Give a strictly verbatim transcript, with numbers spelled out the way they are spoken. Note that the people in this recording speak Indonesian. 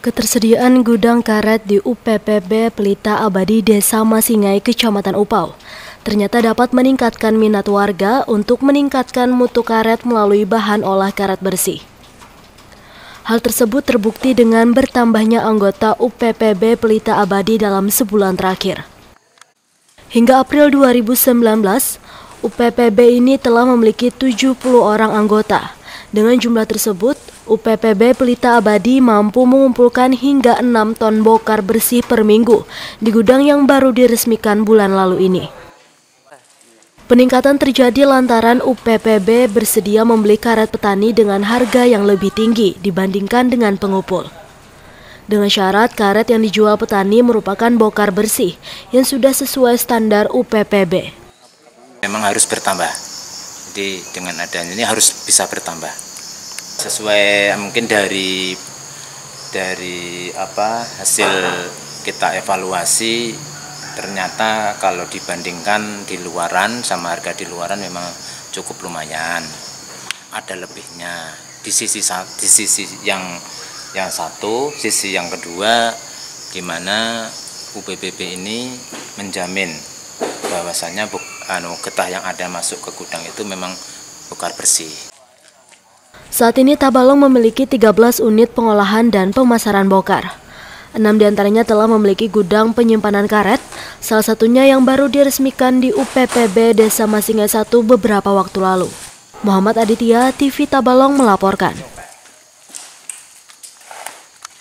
Ketersediaan gudang karet di U P P B Pelita Abadi Desa Masingai, Kecamatan Upau, ternyata dapat meningkatkan minat warga untuk meningkatkan mutu karet melalui bahan olah karet bersih. Hal tersebut terbukti dengan bertambahnya anggota U P P B Pelita Abadi dalam sebulan terakhir. Hingga April dua ribu sembilan belas, U P P B ini telah memiliki tujuh puluh orang anggota. Dengan jumlah tersebut, U P P B Pelita Abadi mampu mengumpulkan hingga enam ton bokar bersih per minggu di gudang yang baru diresmikan bulan lalu ini. Peningkatan terjadi lantaran U P P B bersedia membeli karet petani dengan harga yang lebih tinggi dibandingkan dengan pengupul. Dengan syarat karet yang dijual petani merupakan bokar bersih yang sudah sesuai standar U P P B. Memang harus bertambah, jadi dengan adanya ini harus bisa bertambah. Sesuai mungkin dari dari apa hasil kita evaluasi, ternyata kalau dibandingkan di luaran sama harga di luaran memang cukup lumayan, ada lebihnya di sisi di sisi yang yang satu, sisi yang kedua, di mana U P P B ini menjamin bahwasannya buk, anu, getah yang ada masuk ke gudang itu memang bokar bersih. Saat ini Tabalong memiliki tiga belas unit pengolahan dan pemasaran bokar. Enam diantaranya telah memiliki gudang penyimpanan karet, salah satunya yang baru diresmikan di U P P B Desa Masingai satu beberapa waktu lalu. Muhammad Aditya, T V Tabalong melaporkan.